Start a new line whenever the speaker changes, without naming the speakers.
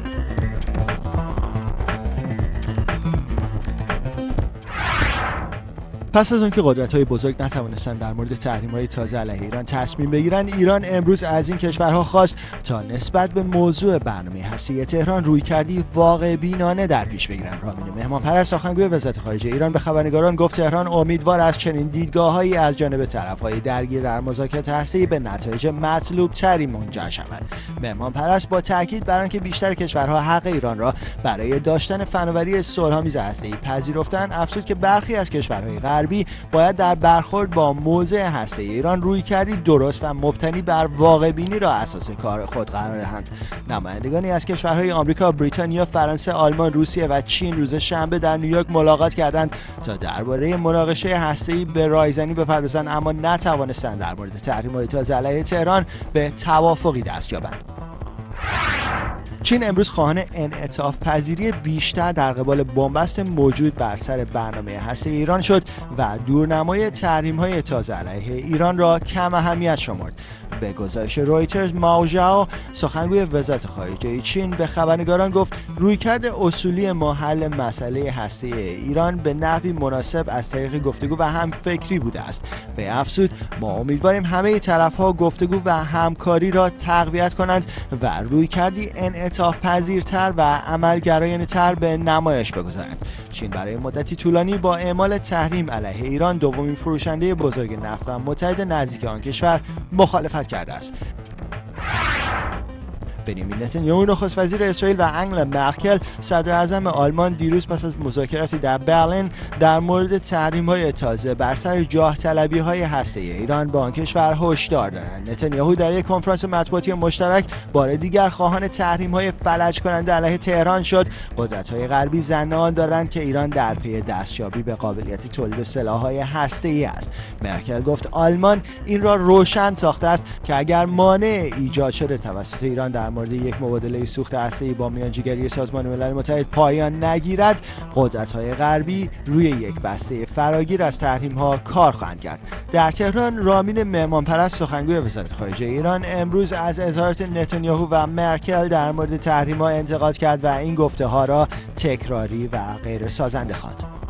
پس از آنکه قدرت‌های بزرگ نتوانستند در مورد تحریم‌های تازه علیه ایران تصمیم بگیرند، ایران امروز از این کشورها خواست تا نسبت به موضوع برنامه هسته‌ای تهران رویکردی واقع بینانه در پیش بگیرند. رامین مهمانپرست سخنگوی وزارت خارجه ایران به خبرنگاران گفت تهران امیدوار است چنین دیدگاه‌هایی از جانب طرف‌های درگیر در مذاکرات هسته‌ای به نتایج مطلوب‌تری منجر شود. مهمانپرست با تاکید بر آنکه بیشتر کشورها حق ایران را برای داشتن فناوری صلح‌آمیز هسته‌ای پذیرفتند، افزود که برخی از کشورهای غربی باید در برخورد با موضع هسته‌ای ایران رویکردی درست و مبتنی بر واقع بینی را اساس کار خود قرار دهند. نمایندگانی از کشورهای آمریکا، بریتانیا، فرانسه، آلمان، روسیه و چین روز شنبه در نیویورک ملاقات کردند تا درباره مناقشه هسته‌ای به رایزنی بپردازند، اما نتوانستند در مورد تحریم‌های تازه علیه تهران به توافقی دست یابند. چین امروز خواهان انعطاف پذیری بیشتر در قبال بنبست موجود بر سر برنامه هسته‌ای ایران شد و دورنمای تحریم‌های تازه علیه ایران را کم اهمیت شمرد. به گزارش رویترز، ماو ژائو، سخنگوی وزارت خارجه چین، به خبرنگاران گفت رویکرد اصولی ما حل مسئله هسته‌ای ایران به نحوی مناسب از طریق گفتگو و همفکری بوده است. به افزود ما امیدواریم همه طرف‌ها گفتگو و همکاری را تقویت کنند و رویکردی انعطاف پذیرتر و عملگرایانه‌تر به نمایش بگذارند. چین برای مدتی طولانی با اعمال تحریم علیه ایران، دومین فروشنده بزرگ نفت و متحد نزدیک آن کشور، مخالفت کرده است. بنیامین نتانیاهو نخست وزیر اسرائیل و انگلا مرکل صدر اعظم آلمان دیروز پس از مذاکراتی در برلین در مورد تحریم‌های تازه بر سر جاه طلبی‌های هسته‌ای ایران با آن کشور هشدار دادند. نتانیاهو در یک کنفرانس مطبوعاتی مشترک بار دیگر خواهان تحریم‌های فلج کننده علیه تهران شد. قدرت‌های غربی ظن آن دارند که ایران در پی دستیابی به قابلیت تولید سلاح‌های هسته‌ای است. مرکل گفت آلمان این را روشن ساخته است که اگر مانع ایجاد شده توسط ایران در مورد یک مبادله سوخت هسته‌ای با میانجیگری سازمان ملل متحد پایان نگیرد، قدرت‌های غربی روی یک بسته فراگیر از تحریم‌ها کار خواهند کرد. در تهران، رامین مهمانپرست سخنگوی وزارت خارجه ایران امروز از اظهارات نتانیاهو و مرکل در مورد تحریم‌ها انتقاد کرد و این گفته‌ها را تکراری و غیر سازنده خواند.